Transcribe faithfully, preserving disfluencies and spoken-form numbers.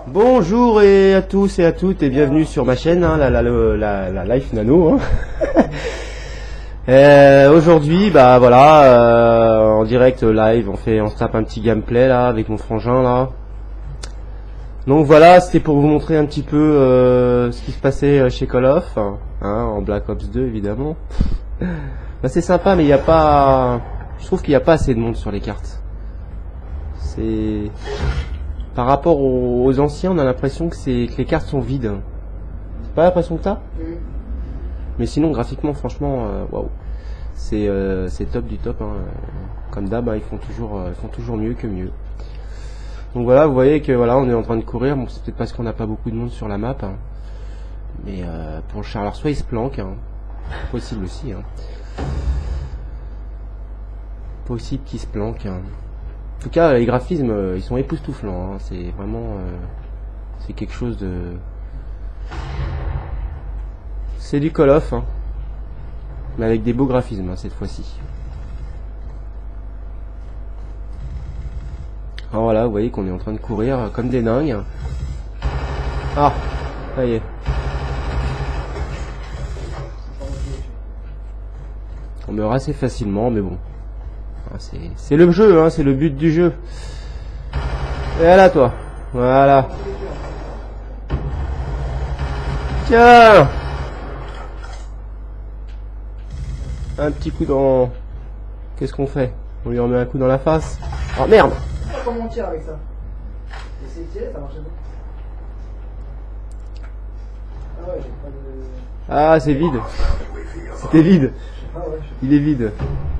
Bonjour et à tous et à toutes et bienvenue sur ma chaîne, hein, la, la, la, la Life Nano. Hein. euh, Aujourd'hui, bah voilà, euh, en direct live, on fait, on se tape un petit gameplay là avec mon frangin là. Donc voilà, c'était pour vous montrer un petit peu euh, ce qui se passait chez Call of, hein, en Black Ops deux évidemment. Bah, c'est sympa, mais il n'y a pas, je trouve qu'il n'y a pas assez de monde sur les cartes. C'est par rapport aux, aux anciens, on a l'impression que c'est que les cartes sont vides. C'est pas l'impression que t'as? Mmh. Mais sinon, graphiquement, franchement, waouh, wow. C'est euh, c'est top du top. Hein. Comme d'hab, hein, ils font toujours, euh, ils font toujours mieux que mieux. Donc voilà, vous voyez que voilà, on est en train de courir. Bon, c'est peut-être parce qu'on n'a pas beaucoup de monde sur la map, hein. Mais euh, pour le char, alors soit il se planque, hein. Possible aussi. Hein. Possible qu'il se planque. Hein. En tout cas, les graphismes, ils sont époustouflants. Hein. C'est vraiment, euh, c'est quelque chose de, c'est du Call of, hein. Mais avec des beaux graphismes hein, cette fois-ci. Alors voilà, vous voyez qu'on est en train de courir comme des dingues. Ah, ça y est. On meurt assez facilement, mais bon. C'est le jeu, hein, c'est le but du jeu. Et là, toi. Voilà. Tiens. Un petit coup dans... Qu'est-ce qu'on fait? On lui remet un coup dans la face. Oh merde. Comment on tire avec ça? Essayer de tirer, ça marche pas. Ah ouais, j'ai pas de... Ah, c'est vide. C'était vide. Ah ouais, il est vide.